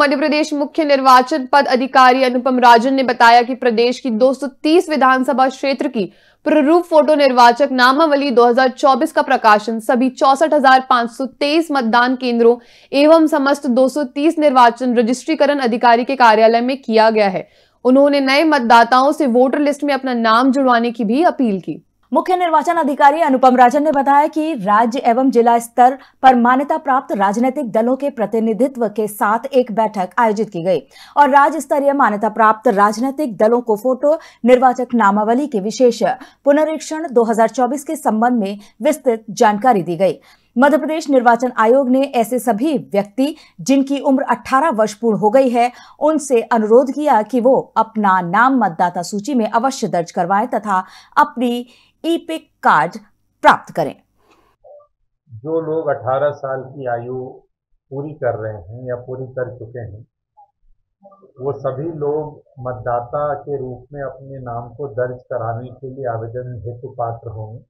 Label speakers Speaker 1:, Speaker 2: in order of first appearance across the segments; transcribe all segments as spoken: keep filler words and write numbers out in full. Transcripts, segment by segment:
Speaker 1: मध्य प्रदेश मुख्य निर्वाचन पद अधिकारी अनुपम राजन ने बताया कि प्रदेश की दो सौ तीस विधानसभा क्षेत्र की प्रारूप फोटो निर्वाचक नामावली दो हज़ार चौबीस का प्रकाशन सभी चौसठ हजार पांच सौ तेईस मतदान केंद्रों एवं समस्त दो सौ तीस निर्वाचन रजिस्ट्रीकरण अधिकारी के कार्यालय में किया गया है। उन्होंने नए मतदाताओं से वोटर लिस्ट में अपना नाम जुड़वाने की भी अपील की।
Speaker 2: मुख्य निर्वाचन अधिकारी अनुपम राजन ने बताया कि राज्य एवं जिला स्तर पर मान्यता प्राप्त राजनीतिक दलों के प्रतिनिधित्व के साथ एक बैठक आयोजित की गई और राज्य स्तरीय मान्यता प्राप्त राजनीतिक दलों को फोटो निर्वाचक नामावली के विशेष पुनरीक्षण दो हज़ार चौबीस के संबंध में विस्तृत जानकारी दी गई। मध्य प्रदेश निर्वाचन आयोग ने ऐसे सभी व्यक्ति जिनकी उम्र अठारह वर्ष पूर्ण हो गई है उनसे अनुरोध किया कि वो अपना नाम मतदाता सूची में अवश्य दर्ज करवाएं तथा अपनी ई-पिक कार्ड प्राप्त करें।
Speaker 3: जो लोग अठारह साल की आयु पूरी कर रहे हैं या पूरी कर चुके हैं वो सभी लोग मतदाता के रूप में अपने नाम को दर्ज कराने के लिए आवेदन हेतु पात्र होंगे।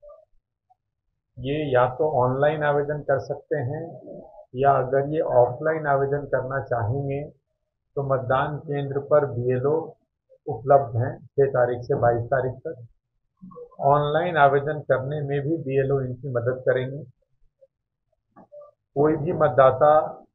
Speaker 3: ये या तो ऑनलाइन आवेदन कर सकते हैं या अगर ये ऑफलाइन आवेदन करना चाहेंगे तो मतदान केंद्र पर बीएलओ उपलब्ध हैं छह तारीख से बाईस तारीख तक। ऑनलाइन आवेदन करने में भी बीएलओ इनकी मदद करेंगे। कोई भी मतदाता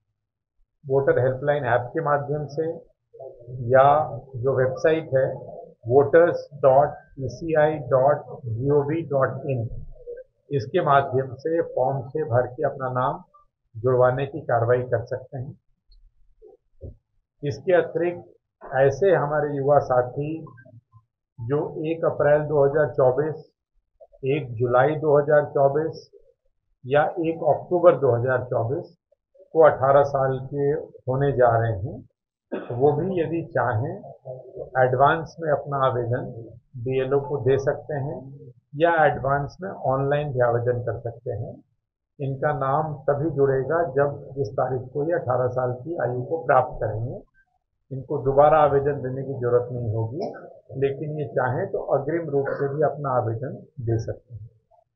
Speaker 3: वोटर हेल्पलाइन ऐप के माध्यम से या जो वेबसाइट है voters dot E C I dot G O V dot in इसके माध्यम से फॉर्म से भर के अपना नाम जुड़वाने की कार्रवाई कर सकते हैं। इसके अतिरिक्त ऐसे हमारे युवा साथी जो एक अप्रैल दो हज़ार चौबीस, एक जुलाई दो हज़ार चौबीस या एक अक्टूबर दो हज़ार चौबीस को अठारह साल के होने जा रहे हैं वो भी यदि चाहें तो एडवांस में अपना आवेदन बीएलओ को दे सकते हैं या एडवांस में ऑनलाइन भी आवेदन कर सकते हैं। इनका नाम तभी जुड़ेगा जब जिस तारीख को ये अठारह साल की आयु को प्राप्त करेंगे। इनको दोबारा आवेदन देने की जरूरत नहीं होगी, लेकिन ये चाहें तो अग्रिम रूप से भी अपना आवेदन दे सकते हैं।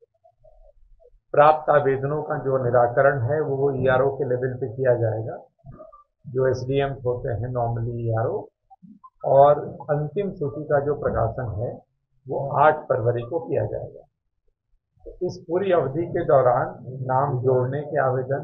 Speaker 3: प्राप्त आवेदनों का जो निराकरण है वो ई आर ओ के लेवल पे किया जाएगा, जो एस डी एम होते हैं नॉर्मली ई आर ओ, और अंतिम सूची का जो प्रकाशन है वो आठ फरवरी को किया जाएगा। तो इस पूरी अवधि के दौरान नाम जोड़ने के आवेदन,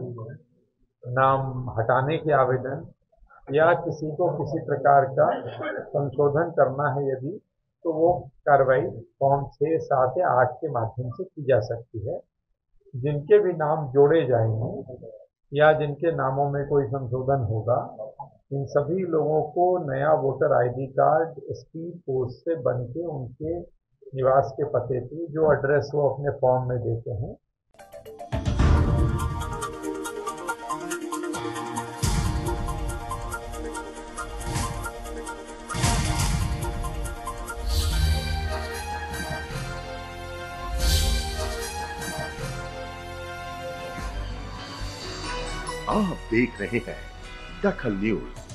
Speaker 3: नाम हटाने के आवेदन या किसी को किसी प्रकार का संशोधन करना है यदि, तो वो कार्रवाई फॉर्म छः, सात या आठ के माध्यम से की जा सकती है। जिनके भी नाम जोड़े जाएंगे या जिनके नामों में कोई संशोधन होगा, इन सभी लोगों को नया voter ID card speed post से बन के उनके निवास के पते पे जो एड्रेस वो अपने फॉर्म में देते हैं।
Speaker 4: आप देख रहे हैं दखल न्यूज।